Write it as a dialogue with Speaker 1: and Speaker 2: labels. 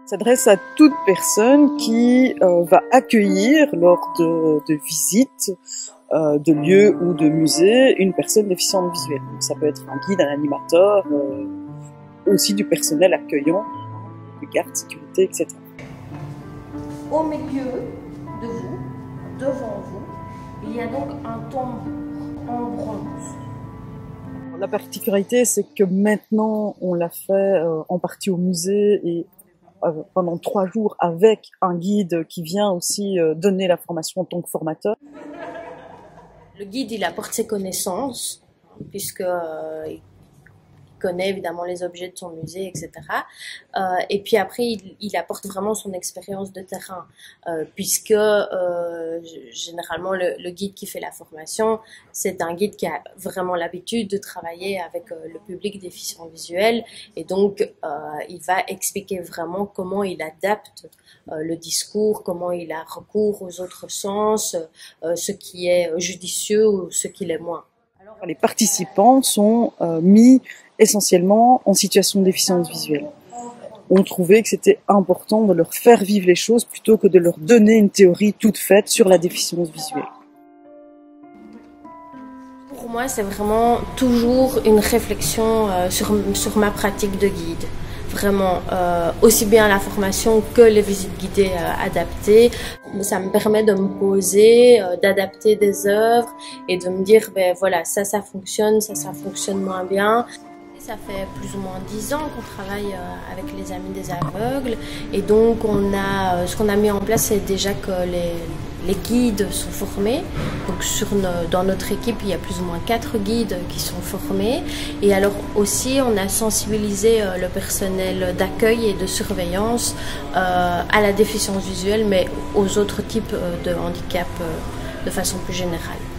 Speaker 1: S'adresse à toute personne qui va accueillir lors de visites de lieux ou de musées une personne déficiente visuelle. Donc, ça peut être un guide, un animateur, aussi du personnel accueillant, des gardes, sécurité, etc.
Speaker 2: Au milieu de vous, devant vous, il y a donc un tambour en bronze.
Speaker 1: La particularité, c'est que maintenant, on l'a fait en partie au musée et pendant 3 jours avec un guide qui vient aussi donner la formation en tant que formateur.
Speaker 2: Le guide, il apporte ses connaissances, puisque il connaît évidemment les objets de son musée, etc. Et puis après, il apporte vraiment son expérience de terrain, puisque généralement le guide qui fait la formation, c'est un guide qui a vraiment l'habitude de travailler avec le public déficient visuel, et donc il va expliquer vraiment comment il adapte le discours, comment il a recours aux autres sens, ce qui est judicieux ou ce qui l'est moins.
Speaker 1: Les participants sont mis essentiellement en situation de déficience visuelle. On trouvait que c'était important de leur faire vivre les choses plutôt que de leur donner une théorie toute faite sur la déficience visuelle.
Speaker 2: Pour moi, c'est vraiment toujours une réflexion sur ma pratique de guide. Vraiment, aussi bien la formation que les visites guidées adaptées. Ça me permet de me poser, d'adapter des œuvres et de me dire, ben voilà, ça fonctionne, ça fonctionne moins bien. Ça fait plus ou moins 10 ans qu'on travaille avec les Amis des aveugles, et donc ce qu'on a mis en place, c'est déjà que les guides sont formés. Donc dans notre équipe, il y a plus ou moins 4 guides qui sont formés, et alors aussi on a sensibilisé le personnel d'accueil et de surveillance à la déficience visuelle, mais aux autres types de handicap de façon plus générale.